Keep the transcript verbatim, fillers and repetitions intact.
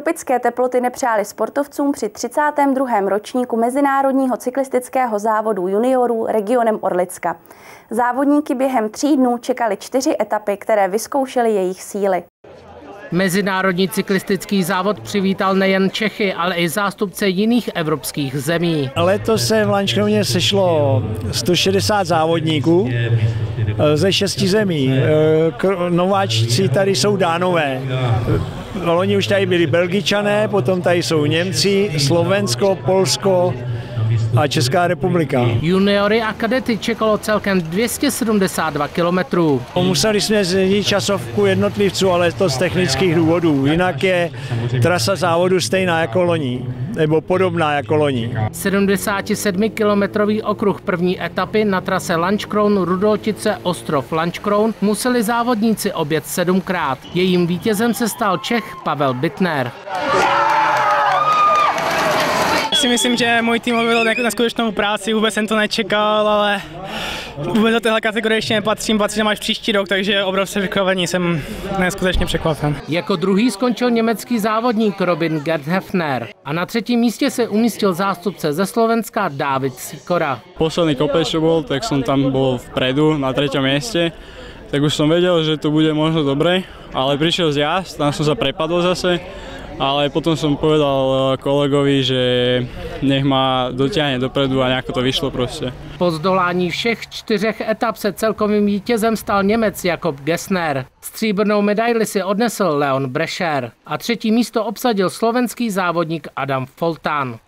Tropické teploty nepřály sportovcům při třicátém druhém ročníku mezinárodního cyklistického závodu juniorů regionem Orlicka. Závodníky během tří dnů čekaly čtyři etapy, které vyzkoušely jejich síly. Mezinárodní cyklistický závod přivítal nejen Čechy, ale i zástupce jiných evropských zemí. Letos se v Lanškroně sešlo sto šedesát závodníků ze šesti zemí. Nováčci tady jsou Dánové. Loni už tady byli Belgičané, potom tady jsou Němci, Slovensko, Polsko a Česká republika. Juniory a kadety čekalo celkem dvě stě sedmdesát dva kilometrů. Museli jsme změnit časovku jednotlivců, ale to z technických důvodů. Jinak je trasa závodu stejná jako loni, nebo podobná jako loni. sedmdesátisedmikilometrový okruh první etapy na trase Lanškroun Rudoltice Ostrov Lanškroun museli závodníci objet sedmkrát. Jejím vítězem se stal Čech Pavel Bittner. Já si myslím, že můj tým odvedl neskutečnou práci, vůbec jsem to nečekal, ale vůbec do téhle kategorie ještě nepatřím, patřím až příští rok, takže obrovské překvapení, jsem neskutečně překvapen. Jako druhý skončil německý závodník Robin Gerd Heffner a na třetím místě se umístil zástupce ze Slovenska Dávid Sikora. Posledný kopec, čo bol, tak som tam bol vpredu na treťom mieste, tak už som vedel, že to bude možno dobre, ale prišiel zjazd, tam som sa prepadol zase. Ale potom som povedal kolegovi, že nech ma dotiahne dopredu a nejako to vyšlo prostě. Po zdolání všech čtyřech etap se celkovým vítězem stal Němec Jakob Gessner. Stříbrnou medaili si odnesl Leon Brescher a třetí místo obsadil slovenský závodník Adam Foltán.